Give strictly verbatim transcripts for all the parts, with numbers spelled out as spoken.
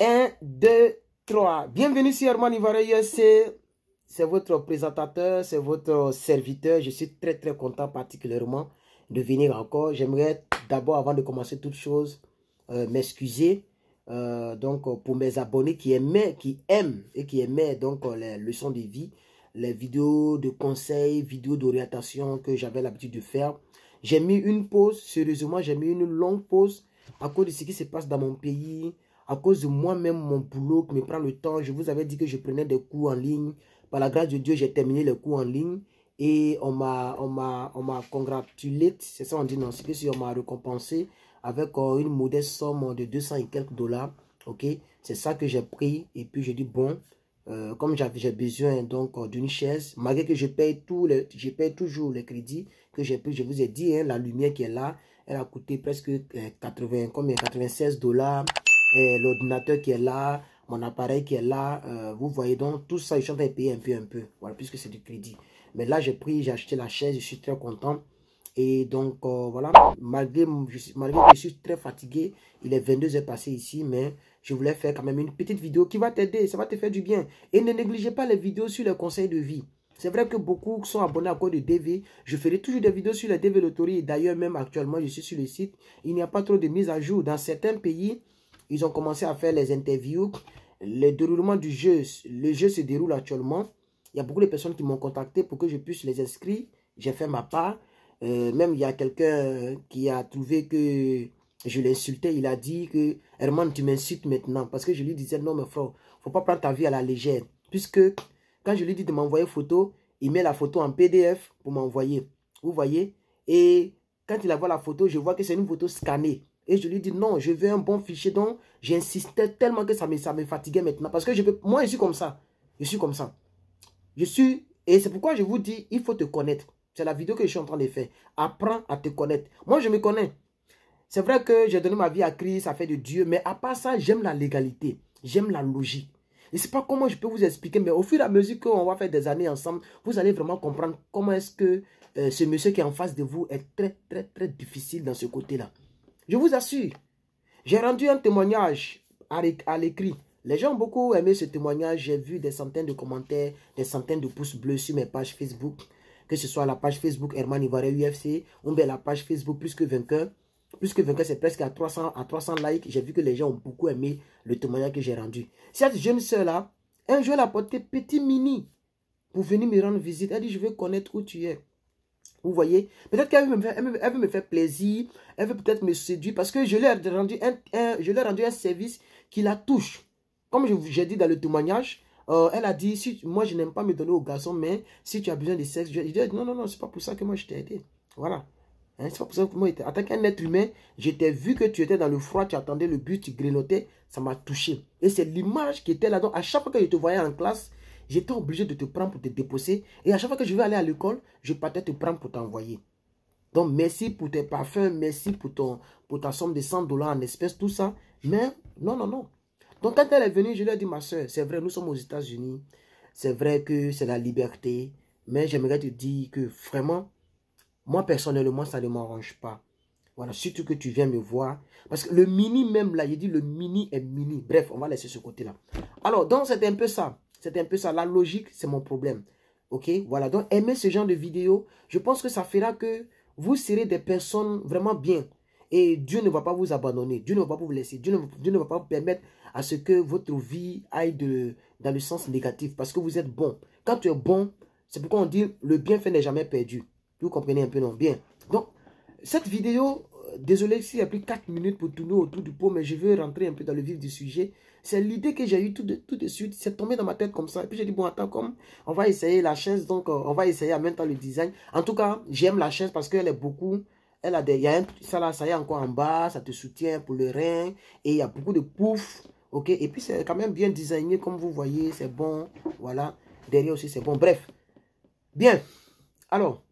un, deux, trois. Bienvenue sur Herman Ivoire, c'est votre présentateur, c'est votre serviteur. Je suis très très content particulièrement de venir encore. J'aimerais d'abord, avant de commencer toute chose, euh, m'excuser euh, donc pour mes abonnés qui aimaient, qui aiment et qui aimaient donc les leçons de vie, les vidéos de conseils, vidéos d'orientation que j'avais l'habitude de faire. J'ai mis une pause, sérieusement, j'ai mis une longue pause à cause de ce qui se passe dans mon pays, à cause de moi-même, mon boulot qui me prend le temps. Je vous avais dit que je prenais des cours en ligne. Par la grâce de Dieu, j'ai terminé les cours en ligne et on m'a on m'a on m'a congratulé, c'est ça on dit, non, c'est que si on m'a récompensé avec euh, une modeste somme de deux cents et quelques dollars. Ok, c'est ça que j'ai pris et puis je dis bon, euh, comme j'ai besoin donc euh, d'une chaise, malgré que je paye tout les, je paye toujours les crédits que j'ai pris. Je vous ai dit, hein, la lumière qui est là, elle a coûté presque euh, quatre-vingts, combien, quatre-vingt-seize dollars. L'ordinateur qui est là, mon appareil qui est là, euh, vous voyez donc tout ça, je suis en train de payer un peu, un peu, voilà, puisque c'est du crédit. Mais là, j'ai pris, j'ai acheté la chaise, je suis très content. Et donc, euh, voilà, malgré, je, malgré que je suis très fatigué, il est vingt-deux heures passées ici, mais je voulais faire quand même une petite vidéo qui va t'aider, ça va te faire du bien. Et ne négligez pas les vidéos sur les conseils de vie. C'est vrai que beaucoup sont abonnés à cause de D V. Je ferai toujours des vidéos sur les D V Lottery. D'ailleurs, même actuellement, je suis sur le site. Il n'y a pas trop de mise à jour. Dans certains pays, ils ont commencé à faire les interviews. Le déroulement du jeu, le jeu se déroule actuellement. Il y a beaucoup de personnes qui m'ont contacté pour que je puisse les inscrire. J'ai fait ma part. Euh, même il y a quelqu'un qui a trouvé que je l'insultais. Il a dit que Herman, tu m'insultes maintenant. Parce que je lui disais non, mais frère, il ne faut pas prendre ta vie à la légère. Puisque quand je lui dis de m'envoyer photo, il met la photo en P D F pour m'envoyer. Vous voyez? Et quand il voit la photo, je vois que c'est une photo scannée. Et je lui dis non, je veux un bon fichier. Donc, j'insistais tellement que ça me, ça me fatiguait maintenant. Parce que je peux, moi, je suis comme ça. Je suis comme ça. Je suis... Et c'est pourquoi je vous dis, il faut te connaître. C'est la vidéo que je suis en train de faire. Apprends à te connaître. Moi, je me connais. C'est vrai que j'ai donné ma vie à Christ, ça fait de Dieu. Mais à part ça, j'aime la légalité. J'aime la logique. Je ne sais pas comment je peux vous expliquer, mais au fur et à mesure qu'on va faire des années ensemble, vous allez vraiment comprendre comment est-ce que euh, ce monsieur qui est en face de vous est très, très, très difficile dans ce côté-là. Je vous assure, j'ai rendu un témoignage à l'écrit. Les gens ont beaucoup aimé ce témoignage. J'ai vu des centaines de commentaires, des centaines de pouces bleus sur mes pages Facebook. Que ce soit la page Facebook Herman Ivoire U F C ou bien la page Facebook Plus que Vainqueur. Plus que Vainqueur, c'est presque à trois cents, à trois cents likes. J'ai vu que les gens ont beaucoup aimé le témoignage que j'ai rendu. Cette jeune soeur-là, un jour, elle a porté petit mini pour venir me rendre visite. Elle dit, je veux connaître où tu es. Vous voyez, peut-être qu'elle veut, veut me faire plaisir, elle veut peut-être me séduire parce que je lui ai rendu un, un, je lui ai rendu un service qui la touche. Comme j'ai dit dans le témoignage, euh, elle a dit, si, moi je n'aime pas me donner aux garçons, mais si tu as besoin de sexe, je, je dis, non, non, non, c'est pas pour ça que moi je t'ai aidé. Voilà. Hein, c'est pas pour ça que moi, en tant qu'un être humain, je t'ai vu que tu étais dans le froid, tu attendais le bus, tu grelottais, ça m'a touché. Et c'est l'image qui était là. Donc à chaque fois que je te voyais en classe, j'étais obligé de te prendre pour te déposer. Et à chaque fois que je vais aller à l'école, je partais te prendre pour t'envoyer. Donc, merci pour tes parfums. Merci pour, ton, pour ta somme de cent dollars en espèces, tout ça. Mais, non, non, non. Donc, quand elle est venue, je lui ai dit, ma soeur, c'est vrai, nous sommes aux États-Unis. C'est vrai que c'est la liberté. Mais j'aimerais te dire que vraiment, moi, personnellement, ça ne m'arrange pas. Voilà, surtout que tu viens me voir. Parce que le mini même là, j'ai dit le mini est mini. Bref, on va laisser ce côté-là. Alors, donc, c'était un peu ça. C'est un peu ça. La logique, c'est mon problème. Ok, voilà. Donc, aimez ce genre de vidéo. Je pense que ça fera que vous serez des personnes vraiment bien. Et Dieu ne va pas vous abandonner. Dieu ne va pas vous laisser. Dieu ne, Dieu ne va pas vous permettre à ce que votre vie aille de, dans le sens négatif. Parce que vous êtes bon. Quand tu es bon, c'est pourquoi on dit le bienfait n'est jamais perdu. Vous comprenez un peu, non? Bien. Donc, cette vidéo, euh, désolé s'il y a plus quatre minutes pour tourner autour du pot, mais je veux rentrer un peu dans le vif du sujet. C'est l'idée que j'ai eue tout de, tout de suite. C'est tombé dans ma tête comme ça. Et puis j'ai dit, bon, attends, comme on va essayer la chaise, donc euh, on va essayer en même temps le design. En tout cas, j'aime la chaise parce qu'elle est beaucoup. Elle a des, il y a un, ça là, ça y est encore en bas, ça te soutient pour le rein. Et il y a beaucoup de pouf. Ok. Et puis c'est quand même bien designé, comme vous voyez, c'est bon. Voilà. Derrière aussi, c'est bon. Bref. Bien. Alors,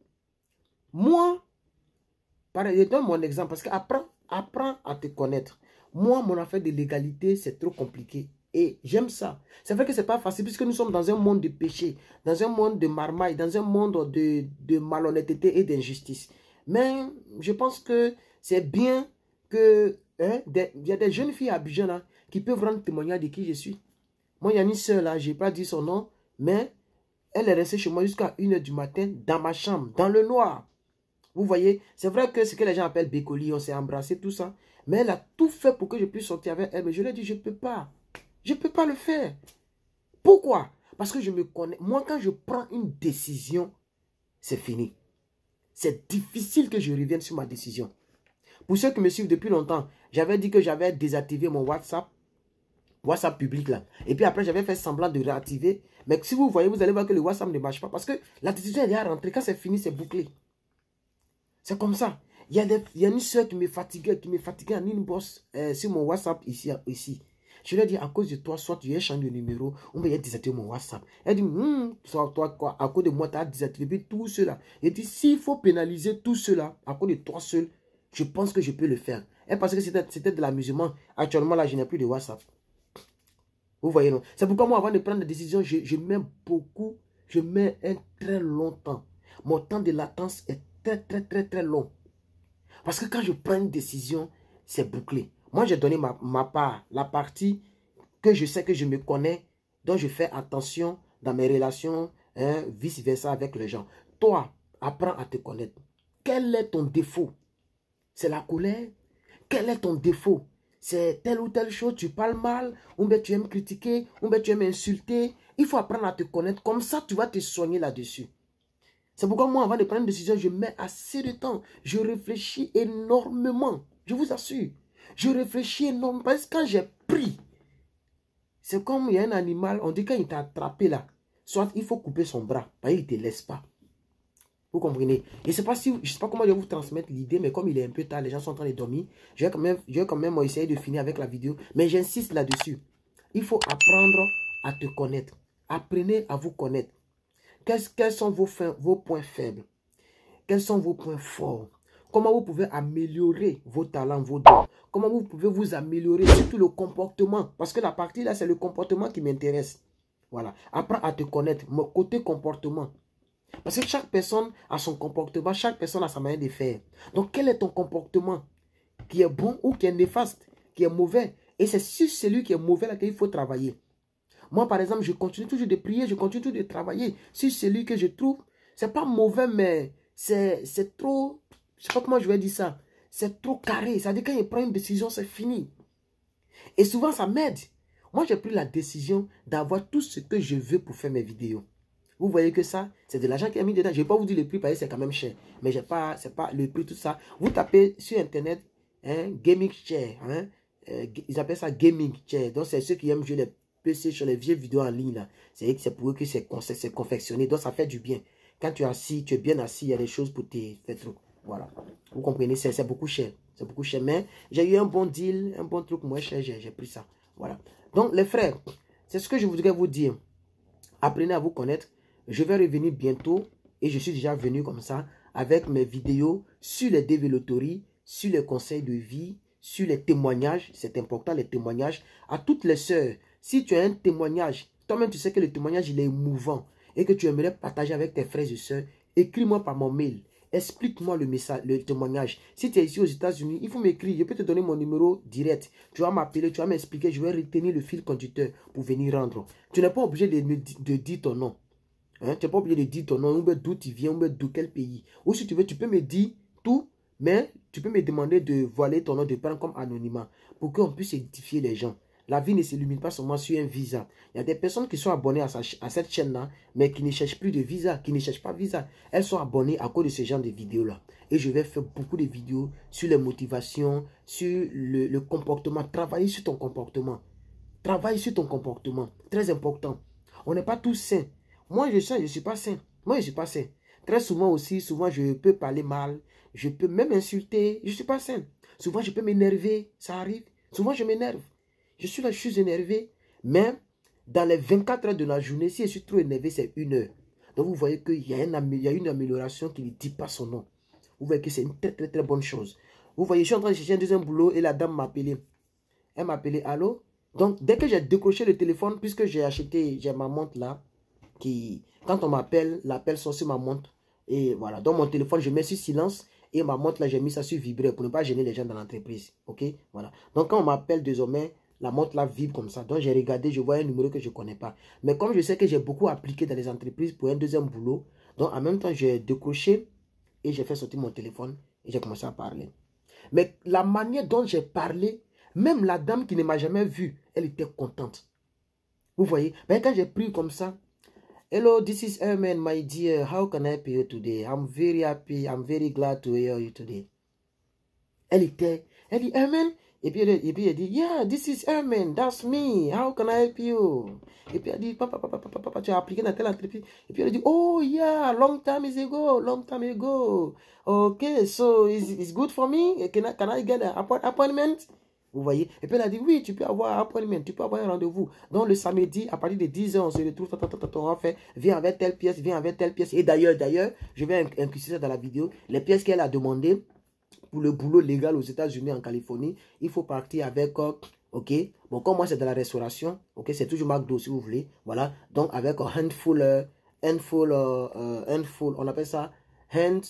moi, pareil, je donne mon exemple parce qu'apprends, apprends à te connaître. Moi, mon affaire de légalité, c'est trop compliqué. Et j'aime ça. C'est vrai que c'est pas facile puisque nous sommes dans un monde de péché, dans un monde de marmaille, dans un monde de, de malhonnêteté et d'injustice. Mais je pense que c'est bien que hein, des, il y a des jeunes filles à Abidjan hein, qui peuvent rendre témoignage de qui je suis. Moi, il y a une soeur là, je n'ai pas dit son nom, mais elle est restée chez moi jusqu'à une heure du matin, dans ma chambre, dans le noir. Vous voyez, c'est vrai que ce que les gens appellent bécoli, on s'est embrassé, tout ça. Mais elle a tout fait pour que je puisse sortir avec elle. Mais je lui ai dit, je ne peux pas. Je ne peux pas le faire. Pourquoi? Parce que je me connais. Moi, quand je prends une décision, c'est fini. C'est difficile que je revienne sur ma décision. Pour ceux qui me suivent depuis longtemps, j'avais dit que j'avais désactivé mon WhatsApp. WhatsApp public là. Et puis après, j'avais fait semblant de réactiver. Mais si vous voyez, vous allez voir que le WhatsApp ne marche pas. Parce que la décision elle est à rentrer. Quand c'est fini, c'est bouclé. C'est comme ça. Il y a, des, il y a une soeur qui me fatiguait, qui me fatiguait en inbox euh, sur mon WhatsApp ici. ici. Je lui ai dit, à cause de toi, soit tu as changé de numéro, ou bien tu as désactivé mon WhatsApp. Elle dit, hm, soit toi, quoi, à cause de moi, tu as désactivé tout cela. Elle dit, s'il faut pénaliser tout cela, à cause de toi seul, je pense que je peux le faire. Elle pensait que c'était de l'amusement. Actuellement, là, je n'ai plus de WhatsApp. Vous voyez, non? C'est pourquoi moi, avant de prendre des décisions, je, je mets beaucoup, je mets un très long temps. Mon temps de latence est très, très, très, très long. Parce que quand je prends une décision, c'est bouclé. Moi, j'ai donné ma, ma part, la partie que je sais que je me connais, dont je fais attention dans mes relations, hein, vice-versa avec les gens. Toi, apprends à te connaître. Quel est ton défaut? C'est la colère? Quel est ton défaut? C'est telle ou telle chose, tu parles mal, ou bien tu aimes critiquer, ou bien tu aimes insulter. Il faut apprendre à te connaître. Comme ça, tu vas te soigner là-dessus. C'est pourquoi moi, avant de prendre une décision, je mets assez de temps. Je réfléchis énormément. Je vous assure. Je réfléchis énormément. Parce que quand j'ai pris, c'est comme il y a un animal, on dit quand il t'a attrapé là, soit il faut couper son bras, parce qu'il ne te laisse pas. Vous comprenez? Je ne sais pas si, je sais pas comment je vais vous transmettre l'idée, mais comme il est un peu tard, les gens sont en train de dormir, je vais quand même, je vais quand même essayer de finir avec la vidéo. Mais j'insiste là-dessus. Il faut apprendre à te connaître. Apprenez à vous connaître. Quels, quels sont vos, fins, vos points faibles? Quels sont vos points forts? Comment vous pouvez améliorer vos talents, vos dons? Comment vous pouvez vous améliorer, surtout le comportement? Parce que la partie là, c'est le comportement qui m'intéresse. Voilà. Apprends à te connaître. Mon côté comportement. Parce que chaque personne a son comportement, chaque personne a sa manière de faire. Donc, quel est ton comportement qui est bon ou qui est néfaste, qui est mauvais? Et c'est sur celui qui est mauvais là qu'il faut travailler. Moi, par exemple, je continue toujours de prier, je continue toujours de travailler sur celui que je trouve. C'est pas mauvais, mais c'est trop, je sais pas comment je vais dire ça, c'est trop carré. C'est-à-dire quand il prend une décision, c'est fini. Et souvent, ça m'aide. Moi, j'ai pris la décision d'avoir tout ce que je veux pour faire mes vidéos. Vous voyez que ça, c'est de l'argent qui est mis dedans. Je ne vais pas vous dire le prix parce que c'est quand même cher. Mais j'ai pas, c'est pas le prix, tout ça. Vous tapez sur Internet, hein, gaming chair. Hein, euh, ils appellent ça gaming chair. Donc, c'est ceux qui aiment jouer les P C sur les vieilles vidéos en ligne. C'est pour eux que c'est confectionné. Donc, ça fait du bien. Quand tu es assis, tu es bien assis, il y a des choses pour te faire trop. Voilà. Vous comprenez, c'est beaucoup cher. C'est beaucoup cher. Mais j'ai eu un bon deal, un bon truc moins cher, j'ai pris ça. Voilà. Donc, les frères, c'est ce que je voudrais vous dire. Apprenez à vous connaître. Je vais revenir bientôt et je suis déjà venu comme ça avec mes vidéos sur les développeries, sur les conseils de vie, sur les témoignages. C'est important, les témoignages. À toutes les sœurs, si tu as un témoignage, toi-même tu sais que le témoignage il est émouvant et que tu aimerais partager avec tes frères et sœurs, écris-moi par mon mail. Explique-moi le message, le témoignage. Si tu es ici aux États-Unis, il faut m'écrire. Je peux te donner mon numéro direct. Tu vas m'appeler, tu vas m'expliquer. Je vais retenir le fil conducteur pour venir rendre. Tu n'es pas obligé de, me, de dire ton nom. Hein? Tu n'es pas obligé de dire ton nom, d'où tu viens, d'où quel pays. Ou si tu veux, tu peux me dire tout, mais tu peux me demander de voiler ton nom, de prendre comme anonymat pour qu'on puisse édifier les gens. La vie ne s'illumine pas seulement sur un visa. Il y a des personnes qui sont abonnées à, sa, à cette chaîne-là, mais qui ne cherchent plus de visa, qui ne cherchent pas de visa. Elles sont abonnées à cause de ce genre de vidéos-là. Et je vais faire beaucoup de vidéos sur les motivations, sur le, le comportement. Travailler sur ton comportement. Travaille sur ton comportement. Très important. On n'est pas tous sains. Moi, je sais, je ne suis pas sain. Moi, je ne suis pas sain. Très souvent aussi, souvent, je peux parler mal. Je peux même insulter. Je ne suis pas sain. Souvent, je peux m'énerver. Ça arrive. Souvent, je m'énerve. Je suis là, je suis énervé. Mais dans les vingt-quatre heures de la journée, si je suis trop énervé, c'est une heure. Donc, vous voyez qu'il y, y a une amélioration qui ne dit pas son nom. Vous voyez que c'est une très, très, très bonne chose. Vous voyez, je suis en train de chercher un deuxième boulot et la dame m'a appelé. Elle m'a appelé, allô? Donc, dès que j'ai décroché le téléphone, puisque j'ai acheté, j'ai ma montre là, qui, quand on m'appelle, l'appel sort sur ma montre. Et voilà, donc mon téléphone, je mets sur silence. Et ma montre là, j'ai mis ça sur vibrer pour ne pas gêner les gens dans l'entreprise. Ok? Voilà. Donc, quand on m'appelle désormais, la montre là vibre comme ça. Donc j'ai regardé, je vois un numéro que je ne connais pas. Mais comme je sais que j'ai beaucoup appliqué dans les entreprises pour un deuxième boulot, donc en même temps j'ai décroché et j'ai fait sortir mon téléphone et j'ai commencé à parler. Mais la manière dont j'ai parlé, même la dame qui ne m'a jamais vu, elle était contente. Vous voyez, ben, quand j'ai pris comme ça, hello, this is Herman, my dear. How can I help you today? I'm very happy. I'm very glad to hear you today. Elle était, elle dit, Herman. Et puis, elle, et puis elle dit, yeah, this is Herman. That's me. How can I help you? Et puis elle dit, papa, papa, papa, papa, tu as appliqué dans telle entreprise. Et puis elle dit, oh yeah, long time ago, long time ago. Okay, so it's, it's good for me. Can I, can I get an appointment? Vous voyez? Et puis elle a dit, oui, tu peux avoir un appointment, tu peux avoir un rendez-vous. Donc le samedi, à partir de dix heures, on se retrouve, on fait, viens avec telle pièce, viens avec telle pièce. Et d'ailleurs, d'ailleurs, je vais inclure ça dans la vidéo, les pièces qu'elle a demandées pour le boulot légal aux États-Unis, en Californie, il faut partir avec, euh, ok, bon, comme moi c'est de la restauration, ok, c'est toujours McDo si vous voulez, voilà, donc avec un handful, euh, handful, euh, euh, handful, on appelle ça, hand,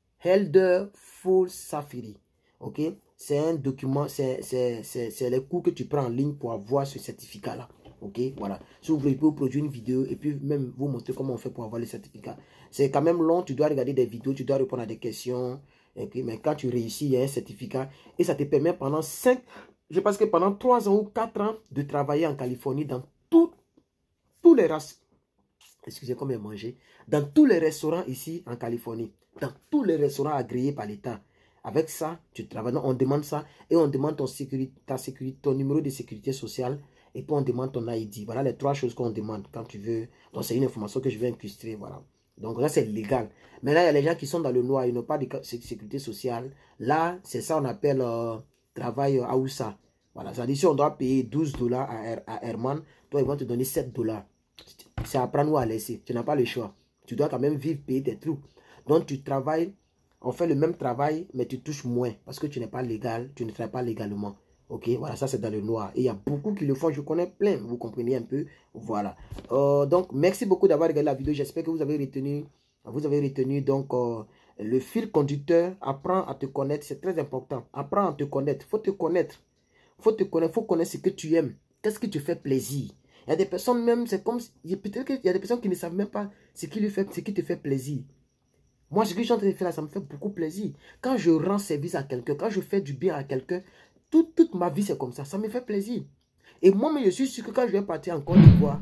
Helder Full Safari, ok. C'est un document, c'est les cours que tu prends en ligne pour avoir ce certificat-là. Ok, voilà. Si vous voulez, vous produire une vidéo et puis même vous montrer comment on fait pour avoir le certificat. C'est quand même long, tu dois regarder des vidéos, tu dois répondre à des questions. Okay, mais quand tu réussis, il y a un certificat et ça te permet pendant cinq, je pense que pendant trois ans ou quatre ans de travailler en Californie dans tout, tous les races. Excusez moi comme manger. Dans tous les restaurants ici en Californie. Dans tous les restaurants agréés par l'État. Avec ça, tu travailles. Donc, on demande ça et on demande ton, sécurité, ta sécurité, ton numéro de sécurité sociale et puis on demande ton I D. Voilà les trois choses qu'on demande quand tu veux. Donc, c'est une information que je vais incruster. Voilà. Donc, là, c'est légal. Maintenant, il y a les gens qui sont dans le noir, ils n'ont pas de sécurité sociale. Là, c'est ça on appelle euh, travail à Oussa. Voilà. Ça dit si on doit payer douze dollars à, Her à Herman, toi, ils vont te donner sept dollars. C'est à prendre ou à laisser. Tu n'as pas le choix. Tu dois quand même vivre, payer tes trucs. Donc, tu travailles. On fait le même travail, mais tu touches moins parce que tu n'es pas légal, tu ne travailles pas légalement. Ok, voilà, ça c'est dans le noir. Et il y a beaucoup qui le font, je connais plein, vous comprenez un peu. Voilà. Euh, donc, merci beaucoup d'avoir regardé la vidéo. J'espère que vous avez retenu, vous avez retenu donc euh, le fil conducteur. Apprends à te connaître, c'est très important. Apprends à te connaître, il faut te connaître. Il faut te connaître, faut connaître ce que tu aimes. Qu'est-ce qui te fait plaisir? Il y a des personnes même, c'est comme, peut-être qu'il y a des personnes qui ne savent même pas ce qui, lui fait, ce qui te fait plaisir. Moi, ce que je suis en train de faire là, ça me fait beaucoup plaisir. Quand je rends service à quelqu'un, quand je fais du bien à quelqu'un, toute, toute ma vie, c'est comme ça. Ça me fait plaisir. Et moi, mais je suis sûr que quand je vais partir en Côte d'Ivoire,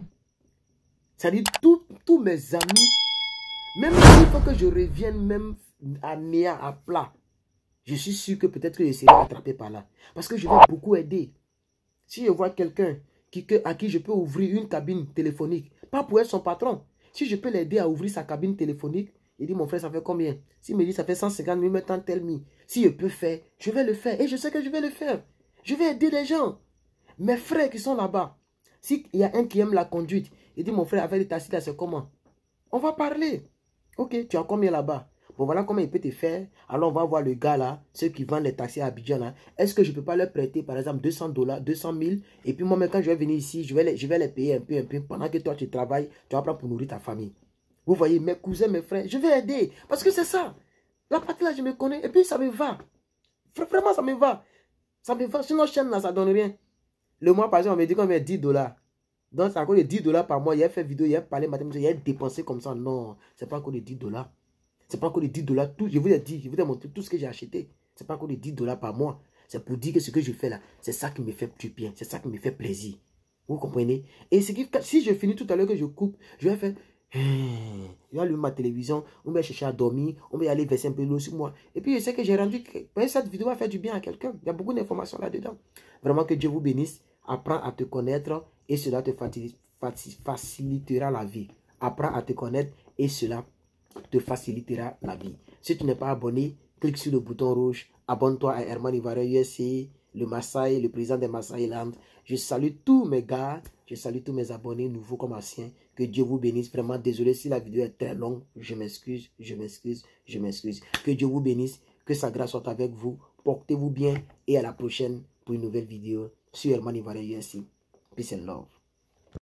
ça dit tous mes amis, même s'il faut que je revienne même à néant, à plat, je suis sûr que peut-être que je serai attrapé par là. Parce que je vais beaucoup aider. Si je vois quelqu'un qui, à qui je peux ouvrir une cabine téléphonique, pas pour être son patron, si je peux l'aider à ouvrir sa cabine téléphonique, il dit, mon frère, ça fait combien? S'il me dit, ça fait cent cinquante mille, maintenant tel mi. Si je peux faire, je vais le faire. Et je sais que je vais le faire. Je vais aider les gens. Mes frères qui sont là-bas. S'il y a un qui aime la conduite, il dit, mon frère, avec les taxis, là, c'est comment? On va parler. Ok, tu as combien là-bas? Bon, voilà comment il peut te faire. Alors, on va voir le gars là, ceux qui vendent les taxis à Abidjan là. Est-ce que je ne peux pas leur prêter, par exemple, deux cents dollars, deux cent mille? Et puis, moi, même quand je vais venir ici, je vais, les, je vais les payer un peu, un peu. Pendant que toi, tu travailles, tu vas prendre pour nourrir ta famille. Vous voyez, mes cousins, mes frères, je vais aider. Parce que c'est ça. La partie là, je me connais. Et puis, ça me va. Vraiment, ça me va. Ça me va. Sinon, chaîne là, ça donne rien. Le mois passé, on me dit qu'on met dix dollars. Donc, c'est encore de dix dollars par mois. Il y a fait vidéo, il y a parlé, il y a dépensé comme ça. Non, c'est pas encore de dix dollars. C'est pas encore de dix dollars. Tout, je vous ai dit, je vous ai montré tout ce que j'ai acheté. C'est pas encore de dix dollars par mois. C'est pour dire que ce que je fais là, c'est ça qui me fait du bien. C'est ça qui me fait plaisir. Vous comprenez? Et ce qui, si je finis tout à l'heure que je coupe, je vais faire... Il va allumer ma télévision, on va chercher à dormir, on va aller verser un peu l'eau sur moi. Et puis je sais que j'ai rendu, cette vidéo va faire du bien à quelqu'un. Il y a beaucoup d'informations là-dedans. Vraiment que Dieu vous bénisse. Apprends à te connaître et cela te facilitera la vie. Apprends à te connaître et cela te facilitera la vie. Si tu n'es pas abonné, clique sur le bouton rouge. Abonne-toi à Herman Ivoirien U S A, le Maasai, le président des Maasai Land. Je salue tous mes gars, je salue tous mes abonnés, nouveaux comme anciens. Que Dieu vous bénisse. Vraiment, désolé si la vidéo est très longue. Je m'excuse, je m'excuse, je m'excuse. Que Dieu vous bénisse, que sa grâce soit avec vous. Portez-vous bien et à la prochaine pour une nouvelle vidéo sur Herman Ivoirien U S A. Peace and love.